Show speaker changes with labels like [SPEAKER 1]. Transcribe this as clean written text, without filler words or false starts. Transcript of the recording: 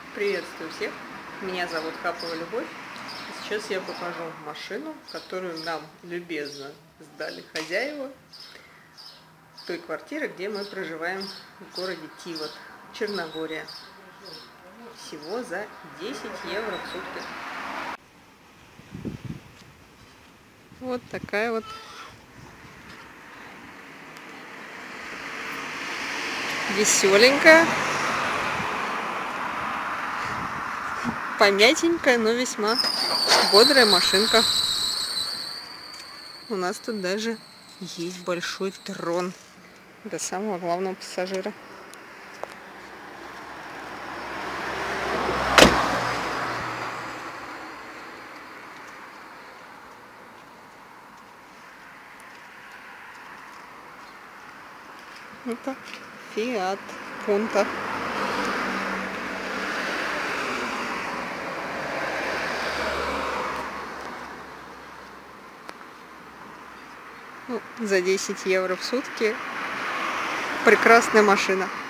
[SPEAKER 1] Приветствую всех, меня зовут Хапова Любовь. Сейчас я покажу машину, которую нам любезно сдали хозяева той квартиры, где мы проживаем в городе Тивот, Черногория. Всего за 10 евро в сутки. Вот такая вот веселенькая, помятенькая, но весьма бодрая машинка. У нас тут даже есть большой трон для самого главного пассажира. Это Fiat Punto. За 10 евро в сутки прекрасная машина.